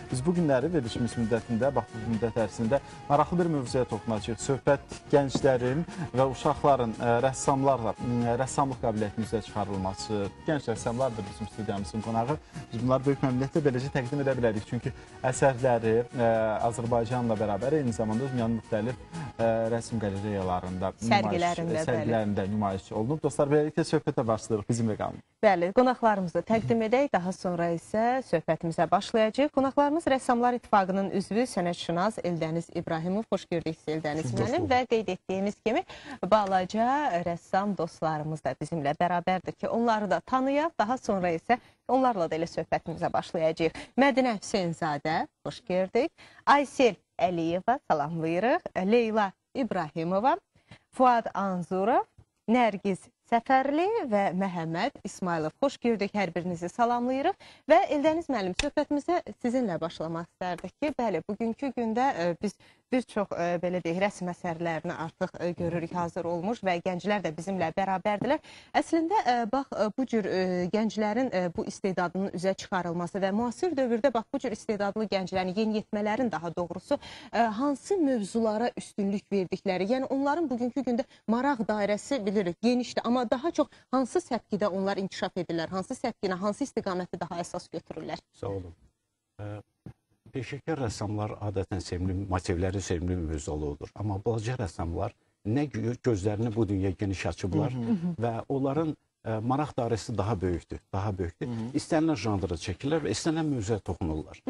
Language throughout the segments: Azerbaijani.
Biz bu günləri verilişimiz müddətində, bax bu müddət ərzində maraqlı bir mövzuya toxunacağıq. Söhbət gənclərin və uşaqların rəssamlarla, rəssamlıq qabiliyyətinin üzrə çıxarılması. Gənc rəssamlardır bizim studiyamızın qonağı. Biz bunları böyük məmnuniyyətlə beləcə təqdim edə bilərik. Çünki əsərləri Azərbaycanla bərabər eyni zamanda dünyanın müxtəlif rəsm qaleriyalarında, sərgilərində nümayiş olunub. Dostlar, beləliklə söhbətə başlayırıq. Bizimlə qalın. Bəli, qonaqlarımızı təqdim edək. Daha sonra isə söhbətimizə başlayacaq. Qonaqlarımız Rəssamlar İttifaqının üzvü sənətşünas Eldəniz İbrahimov. Xoş gördük Eldəniz müəllim və qeyd etdiyimiz kimi balaca rəssam dostlarımız da bizimlə bərabərdir ki, onları da tanıyaq. Daha sonra isə onlarla da elə söhbətimizə başlayacaq. Mədinə Hüseynzadə, xoş gördük. Aysel Əliyeva, salamlayırıq. Leyla İbrahimova, Fuad Anzurov, Nərgiz Səfərli və Məhəmməd İsmailov. Xoş gördük, hər birinizi salamlayırıq. Və Eldəniz müəllim, söhbətimizə sizinlə başlamaq istərdik ki, bəli, bugünkü gündə biz bir çox, belə deyək, rəsm əsərlərini artıq görürük, hazır olmuş və gənclər də bizimlə bərabərdirlər. Əslində, bax, bu cür gənclərin bu istedadının üzə çıxarılması və müasir dövrdə, bax, bu cür istedadlı gənclərin, yeniyetmələrin daha doğrusu, hansı mövzulara üstünlük verdikləri, yəni onların bugünkü gündə maraq dairəsi bilirik, genişdir, amma daha çox hansı səpkidə onlar inkişaf edirlər, hansı səpkinə, hansı istiqaməti daha əsas götürürlər? Sağ olun. Peşəkar rəssamlar adətən sevimli, motivləri sevimli mövzuludur. Amma balaca rəssamlar nə gözlərini bu dünya geniş açıblar və onların maraq dairəsi daha böyükdür, İstənilən janrı çəkirlər və istənilən mövzuya toxunurlar.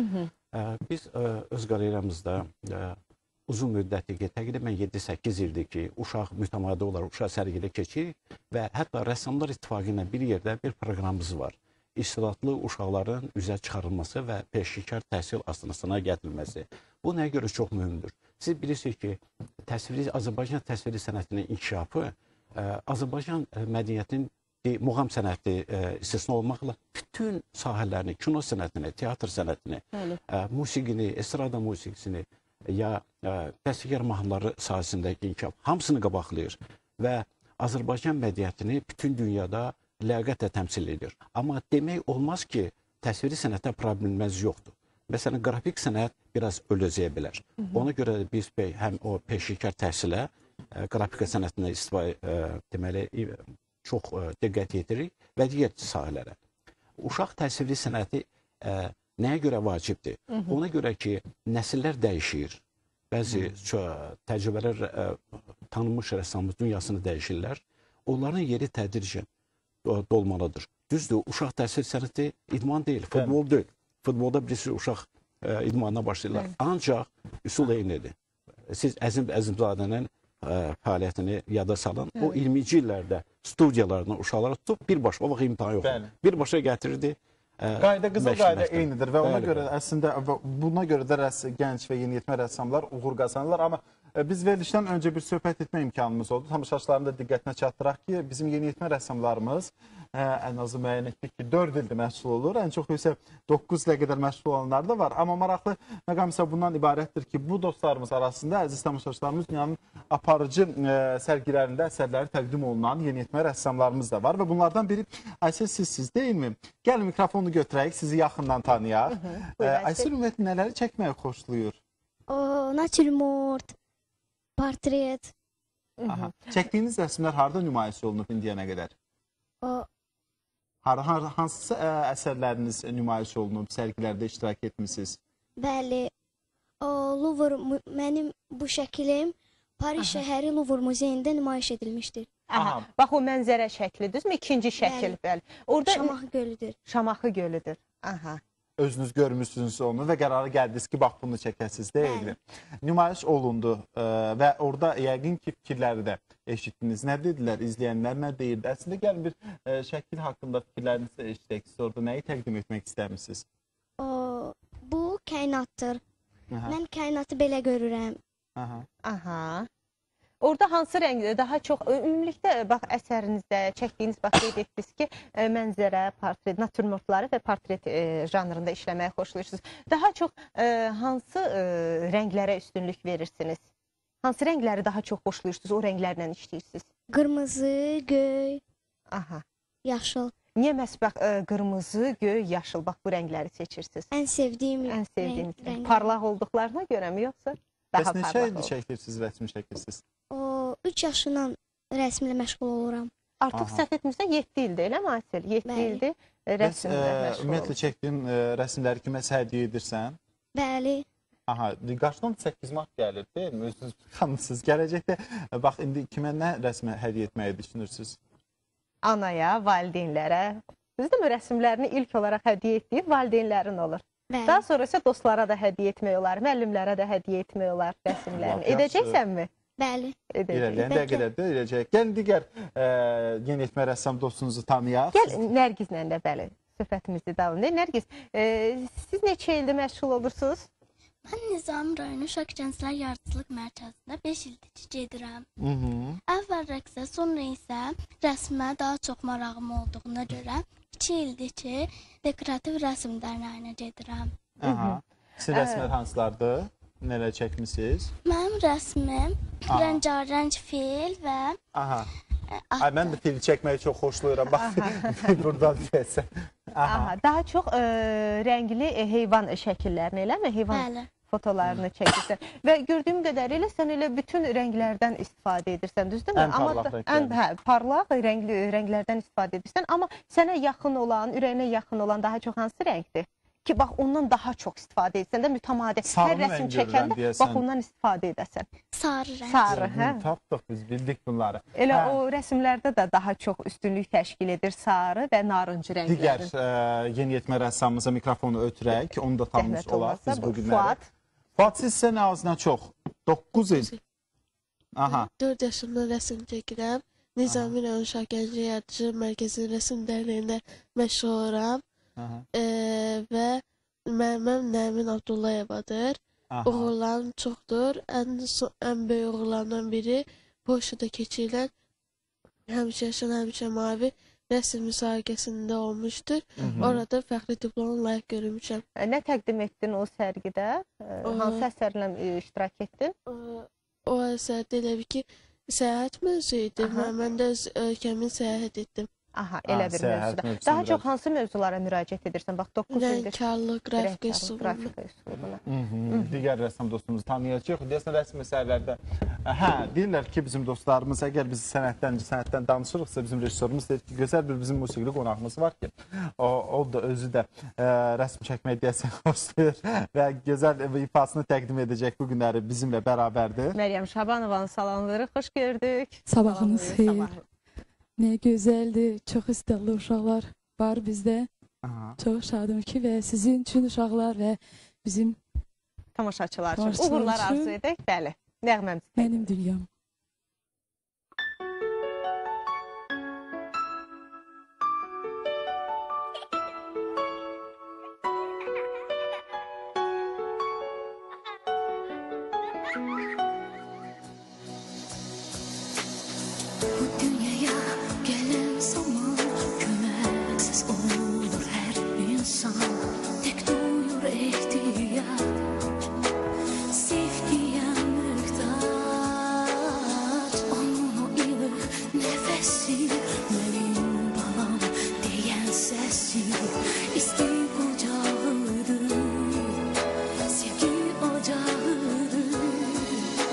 Biz öz qaleriyamızda uzun müddətdir ki, təqribən 7-8 ildir ki, uşaq mütəmadi olaraq uşaq sərgidə keçirik və hətta Rəssamlar İttifaqı ilə bir yerdə bir proqramımız var. İstedadlı uşaqların üzə çıxarılması və peşəkar təhsil astanasına gətirilməsi. Bu nəyə görə çox mühümdür? Siz bilirsiniz ki, Azərbaycan təsviri sənətinin inkişafı Azərbaycan mədəniyyətinin muğam sənəti istisna olmaqla bütün sahələrini, kino sənətini, teatr sənətini, musiqini, estrada musiqisini ya bəstəkar mahnıları sahəsindəki inkişaf hamısını qabaqlayır və Azərbaycan mədəniyyətini bütün dünyada ləyaqətlə təmsil edir. Amma demək olmaz ki, təsviri sənətdə problemimiz yoxdur. Məsələn, qrafik sənət biraz öləcəyə bilər. Ona görə biz həm o peşəkar təhsilə, qrafika sənətinə deməli, çox diqqət yetirik və digər sahələrə. Uşaq təsviri sənəti nəyə görə vacibdir? Ona görə ki, nəsillər dəyişir. Bəzi təcrübələr tanınmış rəssamımız dünyasını dəyişirlər. Onların yeri tədricən dolmalıdır. Düzdür, uşaq təhsil sənəti idman deyil, futbol deyil. Futbolda birisi uşaq idmanına başlayırlar. Ancaq üsul eynidir. Siz Əzimzadənin fəaliyyətini yada salın. O 20-ci illərdə studiyalarına uşaqlara tutub birbaşa, o vaxt imtihan yoxdur. Birbaşa gətirirdi. Qayda, qızıl qayda eynidir və ona görə əslində buna görə də gənc və yeniyetmə rəssamlar uğur qazanırlar. Amma biz verilişdən öncə bir söhbət etmə imkanımız oldu. Tamaşaçıların da diqqətinə çatdıraq ki, bizim yeniyetmə rəssamlarımız ən azı müəyyən etdik ki, 4 ildir məşğul olur. Ən çox isə 9 ilə qədər məşğul olanlar da var. Amma maraqlı məqam isə bundan ibarətdir ki, bu dostlarımız arasında əziz tamaşaçılarımız dünyanın aparıcı sərgilərində əsərləri təqdim olunan yeniyetmə rəssamlarımız da var və bunlardan biri Aysel siz deyilmi? Gəlin mikrofonu götürək, sizi yaxından tanıyaq. Aysel ümumiyyətlə nələri çəkməyi xoşlayır? Natürmort, portret. Çəkdiyiniz rəsmlər harada nümayiş olunub indiyənə qədər? Hansı əsərləriniz nümayiş olunub, sərgilərdə iştirak etmişsiniz? Bəli, Louvre, mənim bu şəklim Paris şəhəri Louvre muzeyində nümayiş edilmişdir. Bax, o mənzərə şəklidir, ikinci şəkil. Şamaxı gölüdür. Şamaxı gölüdür. Özünüz görmüşsünüz onu və qərarı gəldiniz ki, bax, bunu çəkəsiniz, deyil. Nümayiş olundu və orada yəqin ki, fikirləri də eşitdiniz. Nə dedilər, izləyənlər nə deyirdi? Əslində, gəlin bir şəkil haqqında fikirlərinizi eşitək. Siz orada nəyi təqdim etmək istəmişsiniz? Bu kainatdır. Mən kainatı belə görürəm. Orada hansı rəngdə daha çox, ümumilikdə bax əsərinizdə çəkdiyiniz, bax qeyd etdiniz ki, mənzərə, portret, natürmortları və portret janrında işləməyi xoşlayırsınız. Daha çox hansı rənglərə üstünlük verirsiniz? Hansı rəngləri daha çox xoşlayırsınız, o rənglərlə işləyirsiniz? Qırmızı, göy, yaşıl. Niyə məhz bax qırmızı, göy, yaşıl bax bu rəngləri seçirsiniz? Ən sevdiyim Ən sevdiyiniz rəng. parlaq olduqlarına görəmi yoxsa daha Bəs neçə parlaq ildir olur? çəkirsiniz, rəsm çəkirsiniz? O 3 yaşından rəsmlə məşğul oluram. Artıq Aha. səhv etmirsə 7 ildir, eləmi Aysel? 7 Bəli. ildir Bəs rəsmlə məşğul ümumiyyətlə olur. çəkdiyin rəsmləri kiməsə hədiyyə edirsən? Bəli. Aha, qarşıdan 8 mart gəlir, deyil mi? Özünüz xanımsınız. Gələcəkdə bax indi kimə nə rəsmə hədiyyə etməyi düşünürsünüz? Anaya, valideynlərə, düzdürmü, rəsmlərini ilk olaraq hədiyyə etdiyi valideynlərin olur. Bəli. Daha sonra isə dostlara da hədiyyə etmək olar, müəllimlərə də hədiyyə etmək olar rəsmlərini. Yaxşı. Edəcəksənmi? Bəli. Edəcək. İrəliyən dəqiqələrdə edəcək. Gəlin digər yeniyetmə rəssam dostunuzu tanıyaq. Gəl Nərgizlə də bəli söhbətimizi davam edək. Nərgiz, siz neçə ildir məşğul olursunuz? Mən Nizami rayonu Uşaq Gənclər Yaradıcılıq Mərkəzində 5 ildir ki, gedirəm. Əvvəl rəqsə, sonra isə rəsmə daha çox marağım olduğuna görə 2 ildir ki, dekorativ rəsm dərnəyinə gedirəm. Aha. Sizin rəsmlər hansılardır? Nələr çəkmisiniz? Mənim rəsmim rəngarəng fil və Aha. Ay, mən də fil çəkməyi çox xoşlayıram. Bax, buradan deyəsən. Aha, daha çox rəngli heyvan şəkillərini eləmi? Heyvan Bəli. fotolarını çəkirsən. Və gördüyüm qədərilə sən elə bütün rənglərdən istifadə edirsən, düzdürmü? Ən parlaq rənglərdən. Parlaq rənglərdən istifadə edirsən. Amma sənə yaxın olan, ürəyinə yaxın olan daha çox hansı rəngdir? Ki, bax, ondan daha çox istifadə etsən də mütəmadi. Hər rəsm çəkəndə, bax, ondan istifadə edəsən. sarı rəng. Sarı, hə? Tapdıq, biz bildik bunları. Elə o rəsmlərdə də daha çox üstünlük təşkil edir sarı və narıncı Digər rənglərin. yeniyetmə rəssamımıza mikrofonu ötürək, onu da tanımış Zəhmət olaq olmazsa biz bu bu günləri. Fuad. Fuad, siz sən ağzına çox. 9 il. Aha. 4 yaşımda rəsm çəkirəm. Nizami rayon Uşaq Gənclər Yaradıcılıq Mərkəzinin rəsm dərnəyində məşğul oluram. Aha. Və müəlliməm Nəmin Abdullayevadır. Aha. Uğurlarım çoxdur. Ən böyük uğurlarımdan biri Polşada keçirilən həmişə yaşan, həmişə mavi rəsm müsabiqəsində olmuşdur. Orada fəxri diploma layiq görülmüşəm. Nə təqdim etdin o sərgidə? Hansı əsərlə iştirak etdin? O əsərdə elə bil ki, səyahət mövzu idi. Mən də öz ölkəmi səyahət etdim. Aha, elə bir səyahət mövzuda. mövzusunda. Daha çox hansı mövzulara müraciət edirsən? Bax, 9 ildir. Rəngkarlıq, qrafik Rəngkarlıq, üsuluna. qrafika üsuluna. Digər rəssam dostumuzu tanıyacaq. Deyəsən rəsm əsərlərdə deyirlər ki, bizim dostlarımız əgər biz sənətdən danışırıqsa, bizim rejissorumuz deyir ki, gözəl bir bizim musiqili qonağımız var ki, o da özü də rəsm çəkməyi deyəsən xoşlayır və gözəl ifasını təqdim edəcək bu günləri bizimlə bərabərdir. Məryəm Şabanovanı salamlayırıq, xoş gördük. Sabahınız Salamlayırıq, xeyir. Nə gözəldir, çox istəkli uşaqlar var bizdə. Aha. Çox şadım ki və sizin üçün uşaqlar və bizim Tamaşaçılar üçün Tamaşaçılar uğurlar üçün. arzu edək. Bəli, nəğməmiz. mənim dünyam. Bu dünyaya gelen zaman kömeksiz olur her insan. Tek duyur ihtiyaç, sevgiye muhtaç. Onun o ilık nefesi, benim balam diyen sesi. İstek ocağıdır, sevgi ocağıdır.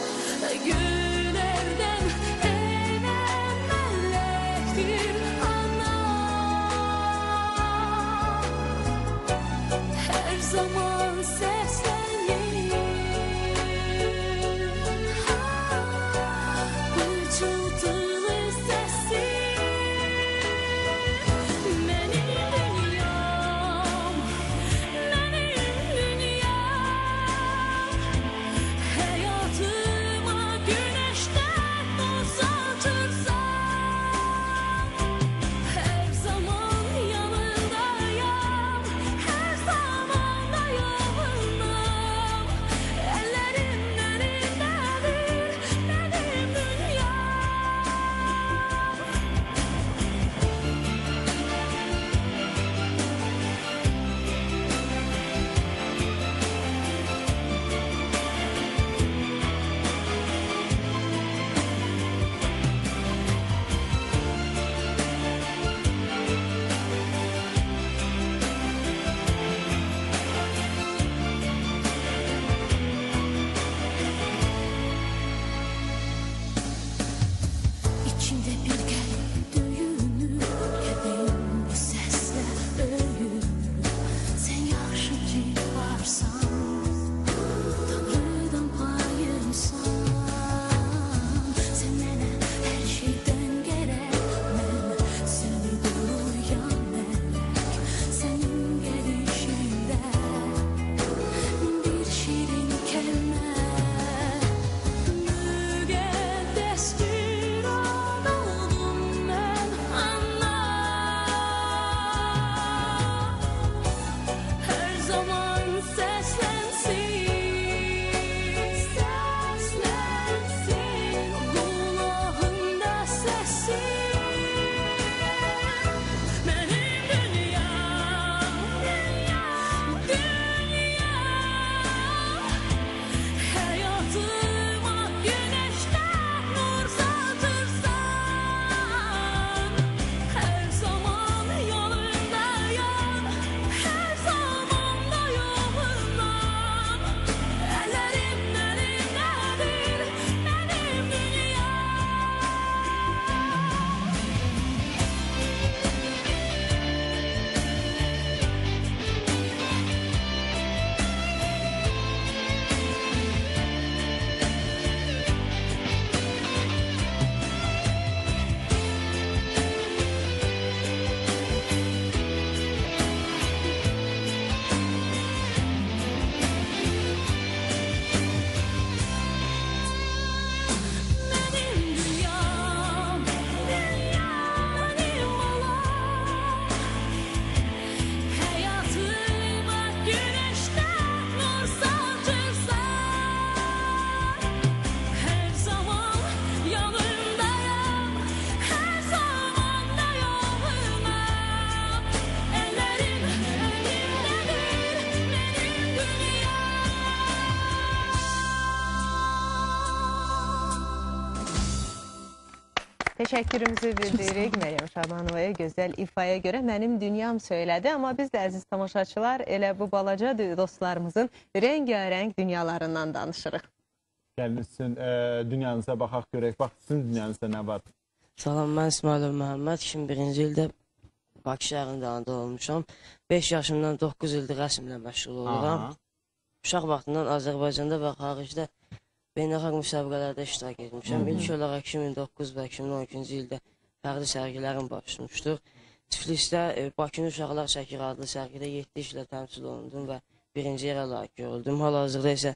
Təşəkkürümüzü bildiririk Məryəm Şabanovaya gözəl ifaya görə. Mənim dünyam söylədi, amma biz də əziz tamaşaçılar elə bu balaca dostlarımızın rengarenk dünyalarından danışırıq. Gəlin sizin dünyanıza baxaq görək. Bax, sizin dünyanızda nə var? Salam, mən İsmail Məhəmməd, 2001-ci ildə Bakı şəhərində anadan olmuşam. 5 yaşımdan 9 ildir rəsmlə məşğul oluram. Uşaq vaxtından Azərbaycanda və xaricdə beynəlxalq müsabiqələrdə iştirak etmişəm. İlk olaraq 2009 və 2012-ci ildə fərqli sərgilərim başlamışdır. Tiflisdə Bakının Uşaqlar Şəkir adlı sərgidə 7 işlə təmsil olundum və birinci yerə layiq görüldüm. Hal-hazırda isə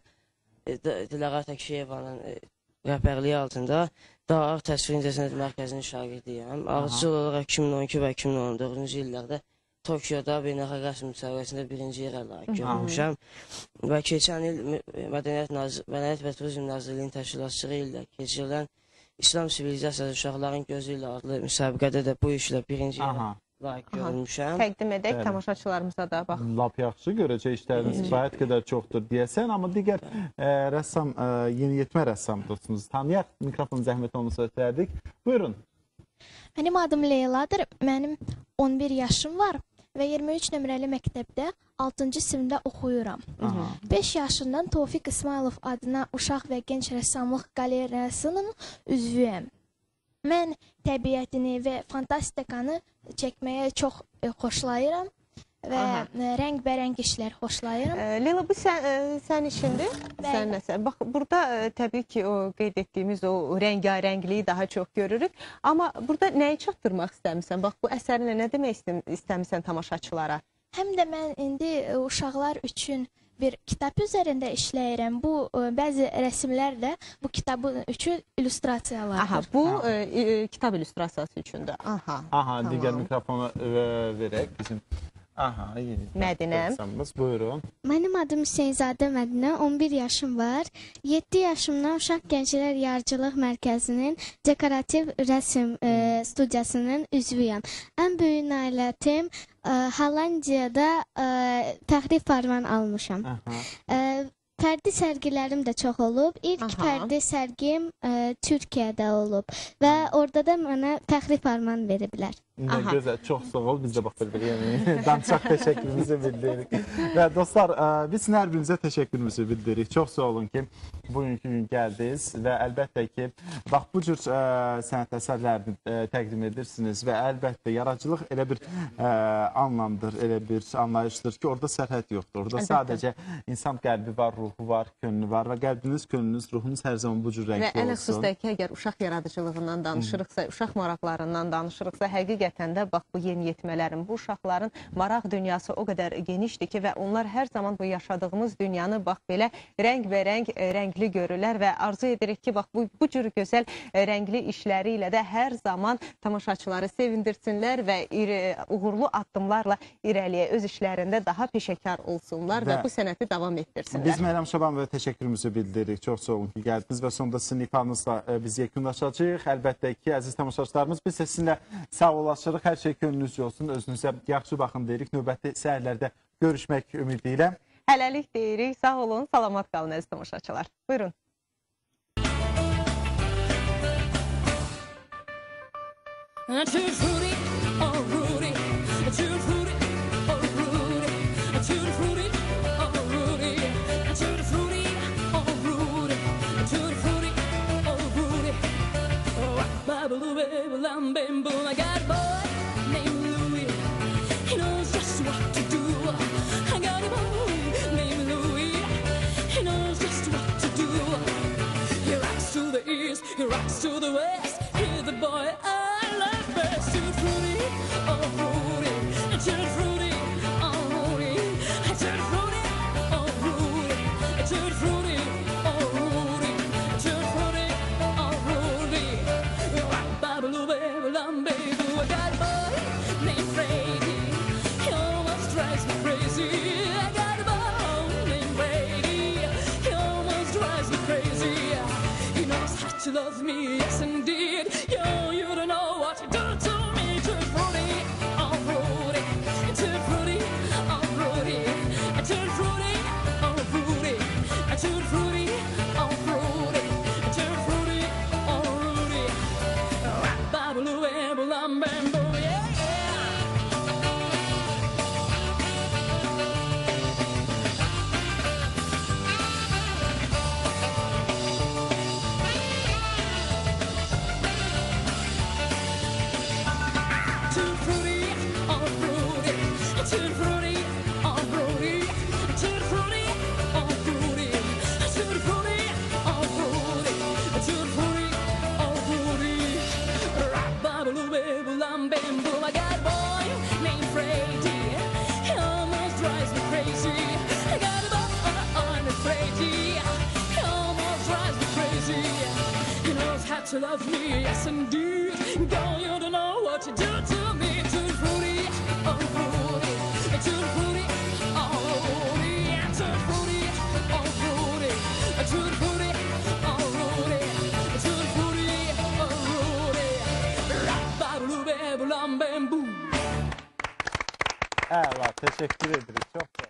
Dilara Təkşiyevanın rəhbərliyi altında Dağar Təsvir İncəsənət Mərkəzinin şagirdiyəm. Ardıcıl olaraq 2012 və 2014-cü illərdə Tokyoda beynəlxalq rəsm müsabiqəsində birinci yerə layiq görmüşəm. Və keçən il Mədəniyyət və Turizm Nazirliyinin təşkilatçılığı ilə keçirilən İslam Sivilizasiyası Uşaqların Gözü ilə adlı müsabiqədə də bu işlə birinci yerə layiq görmüşəm. Təqdim edək tamaşaçılarımıza da bax. Lap yaxşı görəcək işləriniz kifayət qədər çoxdur deyəsən, amma digər rəssam, yeniyetmə rəssam dostumuzu tanıyaq. Mikrofonu zəhmət onu söyləyərdik. Buyurun. Mənim adım Leyladır. Mənim 11 yaşım var və 23 nömrəli məktəbdə 6-cı sinifdə oxuyuram. 5 yaşından Tofiq İsmailov adına Uşaq və Gənc Rəssamlıq Qalereyasının üzvüyəm. Mən təbiətini və fantastikanı çəkməyə çox xoşlayıram və rəng-bərəng işlər xoşlayıram. Leyla, bu sən işindir? Sən nəsə? Bax, burada təbii ki, o qeyd etdiyimiz o rəngarəngliyi daha çox görürük. Amma burada nəyi çatdırmaq istəmirsən? Bax, bu əsərinlə nə demək istəmirsən tamaşaçılara? Həm də mən indi uşaqlar üçün bir kitab üzərində işləyirəm. Bu, bəzi rəsmlər də bu kitabın üçün illüstrasiyalardır. Aha, bu kitab illüstrasiyası üçündür. Aha, digər mikrofonu verək bizim. Aha, Mədinəm. Buyurun. Mənim adım Hüseynzadə Mədinə, 11 yaşım var. 7 yaşımdan Uşaq Gənclər Yaradıcılıq Mərkəzinin dekorativ rəsm studiyasının üzvüyəm. Ən böyük nailiyyətim Hollandiyada fəxri fərman almışam. Fərdi sərgilərim də çox olub. İlk fərdi sərgim Türkiyədə olub və orada da mənə fəxri fərman veriblər. Gözəl, çox sağ ol. Biz də bax belə danışaq təşəkkürümüzü bildiririk. Və dostlar, biz hər birinizə təşəkkürümüzü bildiririk. Çox sağ olun ki, bugünkü gün gəldiniz və əlbəttə ki, bax bu cür sənət əsərlərini təqdim edirsiniz və əlbəttə yaradıcılıq elə bir anlamdır, elə bir anlayışdır ki, orada sərhəd yoxdur. Orada sadəcə insan qəlbi var, ruhu var, könlü var və qəlbiniz, könlünüz, ruhunuz hər zaman bu cür rəngli olsun. Və ən xüsusda ki, əgər uşaq yaradıcılığından danışırıqsa, uşaq maraqlarından danışırıqsa, həqiqətən də bax bu yeniyetmələrin, bu uşaqların maraq dünyası o qədər genişdir ki və onlar hər zaman bu yaşadığımız dünyanı bax belə rəng-bərəng, rəngli görürlər və arzu edirik ki, bax bu cür gözəl rəngli işləri ilə də hər zaman tamaşaçıları sevindirsinlər və uğurlu addımlarla irəliyə öz işlərində daha peşəkar olsunlar və bu sənəti davam etdirsinlər. Biz Məryəm Şabanovaya təşəkkürümüzü bildiririk. Çox sağ olun ki, gəldiniz və sonunda sizin ifanızla biz yekunlaşacağıq. Əlbəttə ki, əziz tamaşaçılarımız, biz sizinlə sağollaşırıq. Hər şey könlünüzcə olsun. Özünüzə yaxşı baxın deyirik. Növbəti səhərlərdə görüşmək ümidi ilə. Hələlik deyirik. Sağ olun, salamat qalın əziz tamaşaçılar. Buyurun. I got a boy named Louis. He knows just what to do. I got a boy named Louis. He knows just what to do. He rocks to the east, he rocks to the west. He's the boy I love best. Too fruity, oh fruity, too fruity, oh fruity, too fruity, oh fruity, too fruity, oh fruity, too fruity, oh fruity. Rock, babaloo, baby, baby. I got a boy named Freddy. He almost drives me crazy. I got a boy named Freddy. He almost drives me crazy. He knows how to love me, yes indeed. Yo, you don't know what you do to me. Too fruity, oh fruity, too fruity, oh fruity, too fruity, oh fruity, too fruity, oh fruity, too fruity, oh fruity. to love me, yes indeed. Girl, you don't know what you do to me. Too fruity, oh fruity, too fruity, oh fruity, too fruity, oh fruity, too fruity, oh fruity, too fruity, oh fruity. Əla, teşekkür edirik. Çox sağ olun.